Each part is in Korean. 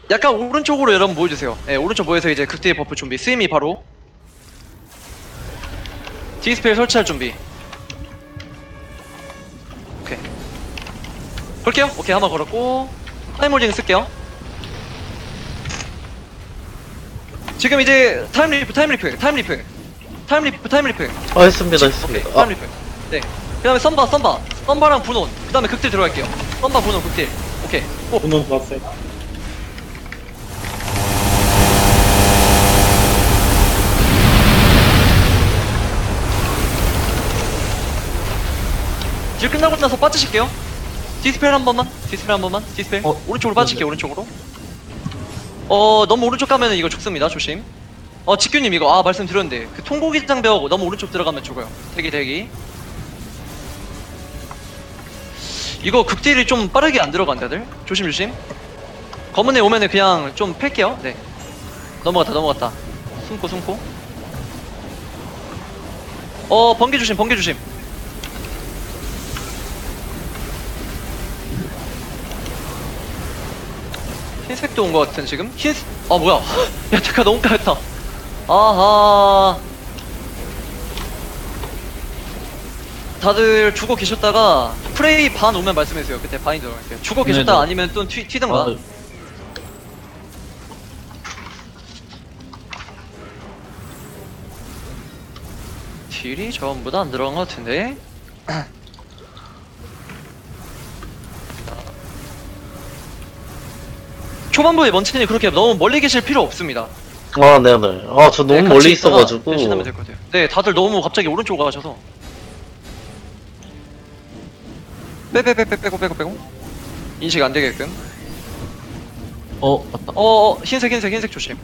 약간 오른쪽으로 여러분 모여주세요. 예, 오른쪽 모여서 이제 극딜 버프 준비. 스임이 바로 디스펠 설치할 준비. 오케이. 볼게요. 오케이, 한번 걸었고 타임홀딩 쓸게요. 지금 이제 타임리프. 했습니다, 오케이, 했습니다. 타임리프. 네. 그 다음에 썸바랑 분온. 그 다음에 극딜 들어갈게요. 썸바, 분온, 극딜. 오케이. 오. 분원 봤어요. 딜 끝나고 나서 빠지실게요. 디스펠 한 번만. 디스펠. 오른쪽으로 빠질게요, 네네. 오른쪽으로. 너무 오른쪽 가면은 이거 죽습니다. 조심. 직규님 이거, 말씀드렸는데. 그 통곡이 장벽 너무 오른쪽 들어가면 죽어요. 대기. 이거 극딜이 좀 빠르게 안 들어간다들. 조심. 검은 애 오면은 그냥 좀 팰게요. 네. 넘어갔다. 숨고. 번개 조심. 흰색도 온 것 같은 지금? 뭐야. 야, 잠깐 너무 까였다. 아하. 다들 죽어 계셨다가 프레이 반 오면 말씀해주세요. 그때 반이 들어갈게요. 죽어 계셨다가 네네. 아니면 또 튀든가. 아, 딜이 전부 다 안 들어간 것 같은데? 초반부에 먼치님 그렇게 너무 멀리 계실 필요 없습니다. 네네. 저 너무 네, 멀리 같이 있다가 있어가지고. 대신하면 될 것 같아요. 네, 다들 너무 갑자기 오른쪽으로 가셔서. 빼고. 인식 안 되게끔. 맞다. 흰색 조심.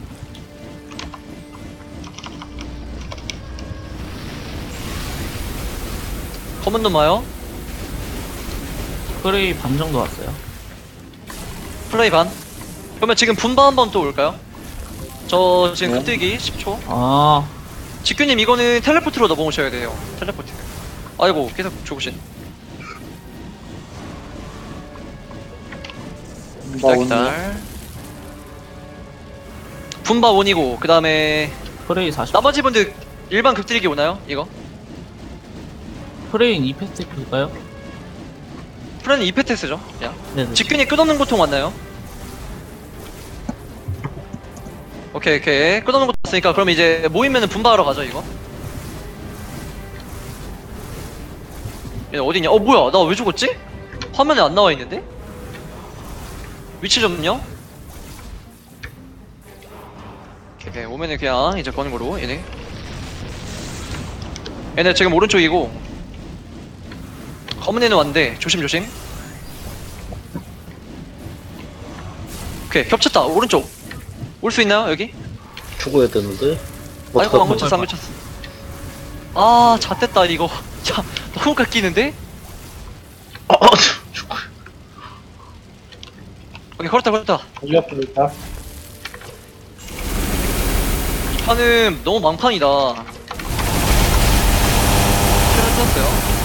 검은 놈 와요. 프레이 반 정도 왔어요. 플레이 반. 그러면 지금 분바 한번 또 올까요? 저 지금 네. 급대기 10초. 아, 직규님 이거는 텔레포트로 넘어오셔야 돼요. 텔레포트. 아이고, 계속 죽으신. 기다려. 분바 온이고, 그 다음에 프레이 40. 나머지 분들 일반 급들기 오나요? 이거? 프레이는 2패스 볼까요? 프레는 2패테스죠? 야. 네네. 직균이 끝없는 고통 왔나요? 오케이. 끝없는 고통 왔으니까 그럼 이제 모이면은 분바하러 가죠, 이거. 얘 어디냐? 뭐야, 나 왜 죽었지? 화면에 안 나와 있는데? 위치 좀요? 오케이, 오면은 그냥 이제 거는 거로, 얘네 지금 오른쪽이고 검은 애는 왔는데 조심. 오케이, 겹쳤다. 오른쪽 올 수 있나요, 여기? 죽어야 되는데. 아이고, 안 어떡하지? 갇혔어. 잣됐다 이거. 자, 너무 깎이는데? 죽어. 오케이, 걸었다. 걸렸습니다. 이 판은 너무 망판이다. 최근 썼어요.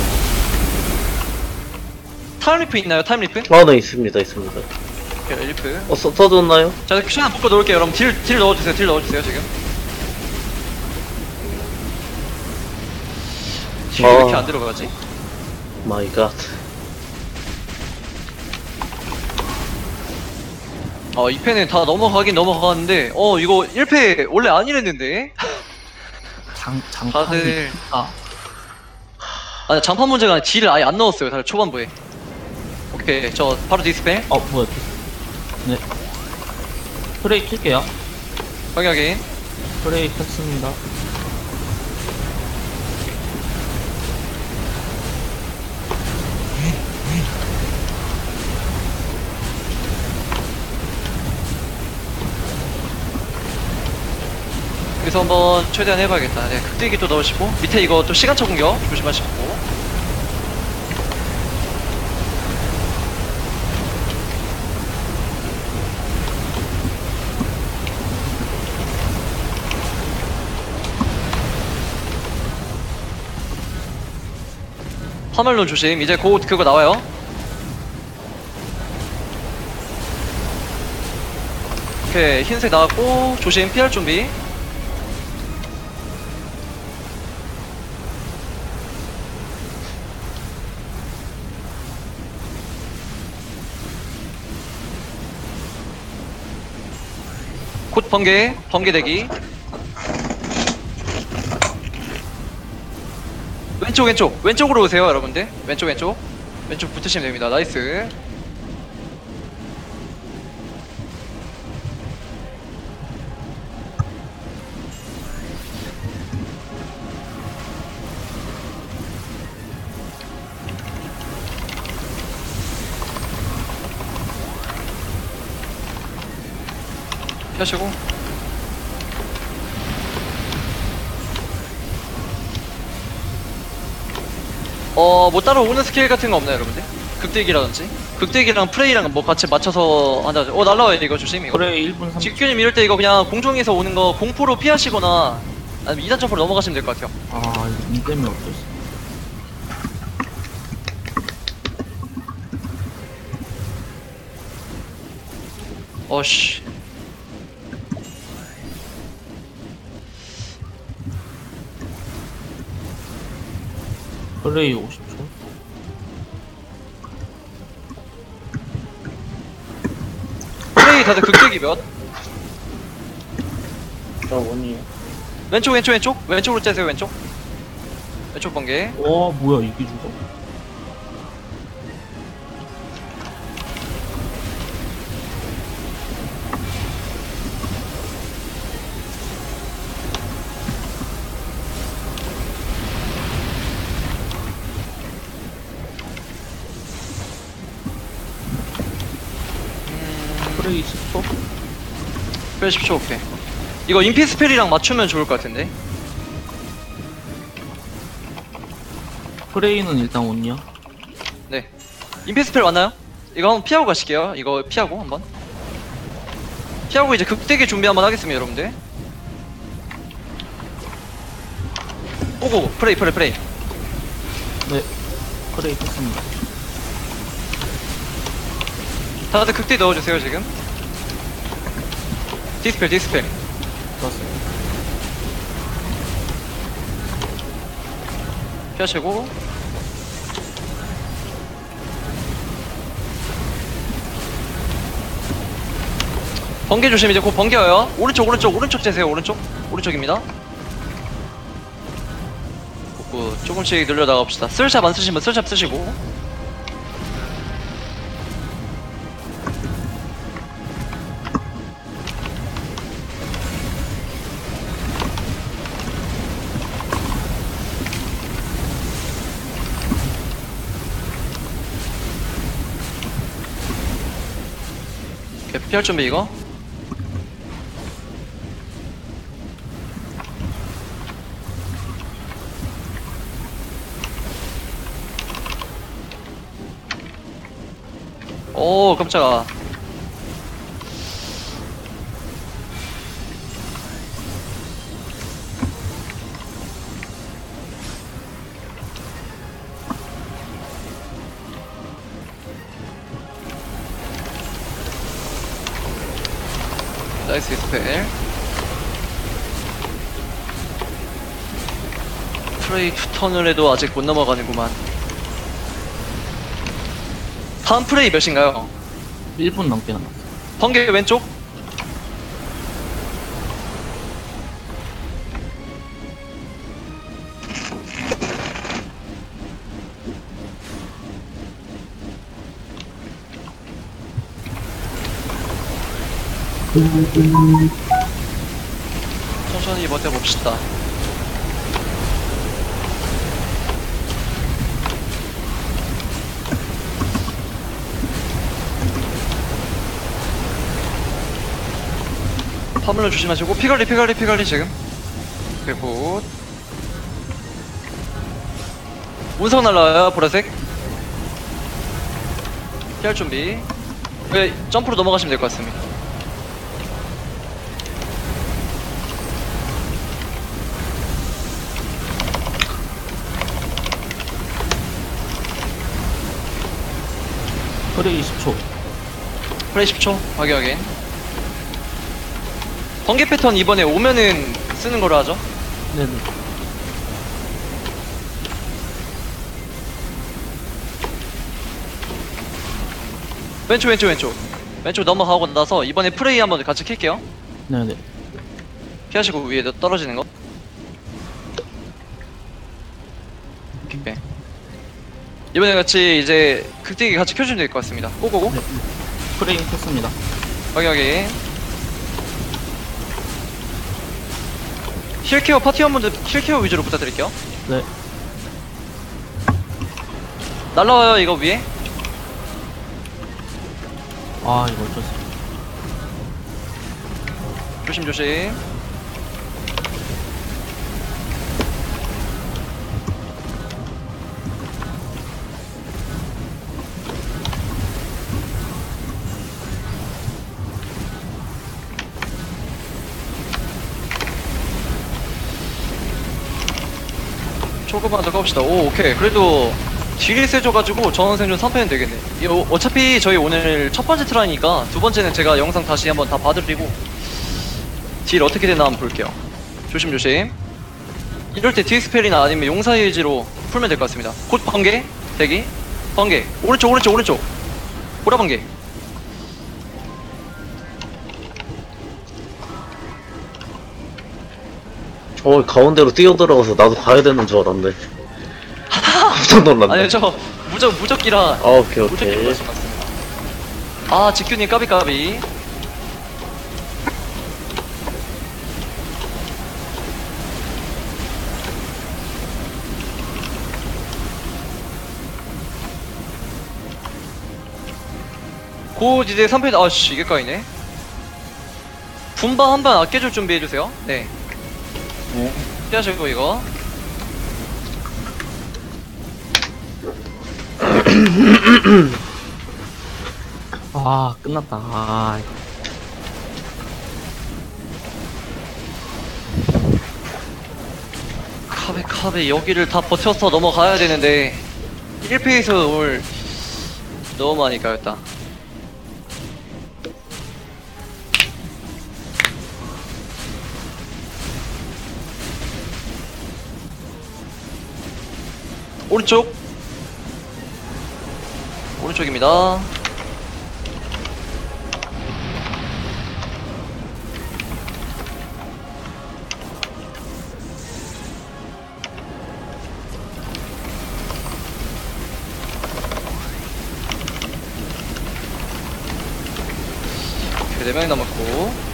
타임리프 있나요? 타임리프? 네, 있습니다. 오케이, 리프. 써줬나요? 자, 큐션 묶어 놓을게요. 여러분 딜 넣어주세요 지금. 딜이 왜 이렇게 안 들어가지? 마이 갓. 이 패는 다 넘어가는데 이거 1패 원래 안 이랬는데? 장판이. 다들 장판 문제가 아니라 딜을 아예 안 넣었어요, 다들 초반부에. 오케이, 저 바로 디스펠. 뭐야. 네. 프레이 킬게요. 확인. 프레이 켰습니다. 여기서 한번 최대한 해봐야겠다. 네, 극대기 또 넣으시고 밑에 이거 또 시간차 공격 조심하시고. 화물론 조심. 이제 곧 그거 나와요. 오케이 흰색 나왔고 조심 피할 준비. 곧 번개 대기. 왼쪽으로 오세요 여러분들. 왼쪽 붙으시면 됩니다. 나이스. 피하시고. 뭐 따로 오는 스킬 같은 거 없나요 여러분들? 극대기라든지 극대기랑 프레이랑 뭐 같이 맞춰서 한다. 날라와야 돼 이거 조심. 이거 프레이 1분 30초. 직규님 이럴 때 이거 그냥 공중에서 오는 거 공포로 피하시거나 아니면 2단 점프로 넘어가시면 될 것 같아요. 아, 이 때문에 어쩔 수. 어씨. 프레이 50초. 프레이 다들 극대기 몇? 저 원이요. 왼쪽으로 째세요. 왼쪽 번개. 와, 뭐야, 이게 죽어? 프레이 10초? 스펠 10초. 오케이. 이거 인피 스펠이랑 맞추면 좋을 것 같은데. 프레이는 일단 온이야. 네. 인피 스펠 왔나요? 이거 한번 피하고 가실게요. 이거 피하고 한번. 피하고 이제 극대기 준비 한번 하겠습니다, 여러분들. 오고 프레이. 네. 프레이 했습니다. 다들 극대 넣어주세요 지금. 디스펠. 좋았어요. 피하시고. 번개 조심. 이제 곧 번개 와요. 오른쪽 재세요. 오른쪽입니다. 조금씩 늘려 나갑시다. 쓸샵 안 쓰시면 쓸샵 쓰시고. 오케이, 피할 준비 이거. 오 깜짝아. 나이스 스펠. 프레이 2턴을 해도 아직 못 넘어가는구만. 다음 프레이 몇인가요? 1분 넘게 남았어. 번개 왼쪽. 천천히 버텨봅시다. 파물러 조심하시고. 피관리 지금. 그리고 운석 날라와요. 보라색. 피할 준비. 점프로 넘어가시면 될 것 같습니다. 프레이 10초. 프레이 10초. 확인. 번개 패턴 이번에 오면은 쓰는 거로 하죠. 네네. 왼쪽 왼쪽 왼쪽 왼쪽 넘어가고 나서 이번에 프레이 한번 같이 킬게요. 네네. 피하시고 위에 떨어지는 거. 오케이. 이번에 같이 이제 극대기 같이 켜주면 될 것 같습니다. 고고고. 네. 프레임 켰습니다. 확인. 힐케어 파티원분들 힐케어 위주로 부탁드릴게요. 네. 날라와요 이거 위에. 아, 이거 어쩔 수 없어. 조심 조심. 조금만 더 까봅시다. 오, 오케이. 그래도 딜이 세져가지고 전원 생존 3패는 되겠네. 이거 어차피 저희 오늘 첫 번째 트라이니까 두 번째는 제가 영상 다시 한번 다 봐드리고 딜 어떻게 되나 한번 볼게요. 조심 조심. 이럴 때 디스펠이나 아니면 용사의지로 풀면 될 것 같습니다. 곧 번개 대기. 번개 오른쪽 오른쪽 오른쪽. 보라 번개. 가운데로 뛰어들어가서 나도 가야 되는 줄 알았네. 깜짝 놀랐네. 아니요 저 무적기라. 아, 오케이, 무적기 오케이. 말씀하셨습니다. 아 직규님 까비까비. 곧 이제 3패. 아씨 이게 까이네. 분바 한 번 아껴줄 준비해주세요. 네. 네. 피하시고 이거. 아, 끝났다. 아, 카베 여기를 다 버텨서 넘어가야 되는데 1패에서 오늘 너무 많이 까였다. 오른쪽 오른쪽입니다. 오케이 4명이 남았고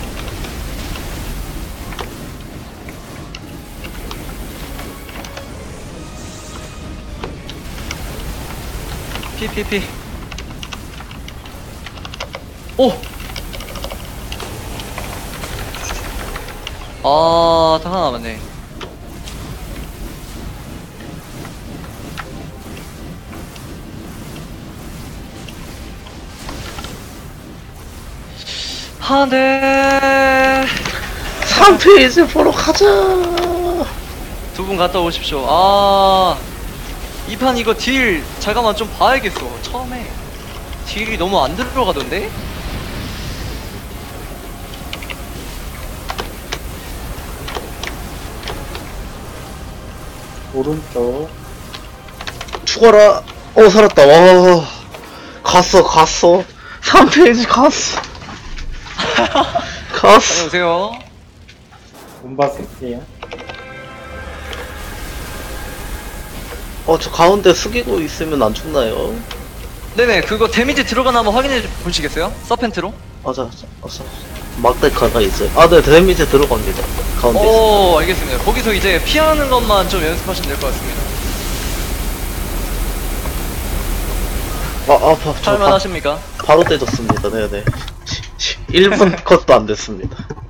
피. 오! 아, 딱 하나 남았네. 아, 네. 3페이지 보러 가자. 두 분 갔다 오십시오. 아, 이 판 이거 딜 잠깐만 좀 봐야겠어. 처음에 딜이 너무 안 들어가던데? 오른쪽. 죽어라. 살았다. 와. 갔어. 3페이지 갔어. 갔어. 다녀오세요. 문바 쓸게요. 저 가운데 숙이고 있으면 안 죽나요? 네네, 그거 데미지 들어가나 한번 확인해 보시겠어요? 서펜트로? 맞아. 막대카가 있어요. 네, 데미지 들어갑니다. 가운데 있어요. 오, 알겠습니다. 거기서 이제 피하는 것만 좀 연습하시면 될 것 같습니다. 아파. 할만 하십니까? 바로 떼졌습니다. 네네. 1분 컷도 안 됐습니다.